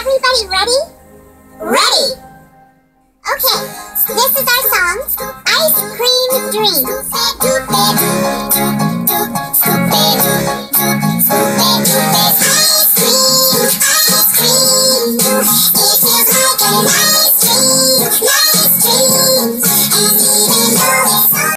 everybody ready? Ready! Okay, this is our song, Ice Cream Dream. Ice cream, ice cream, it feels like an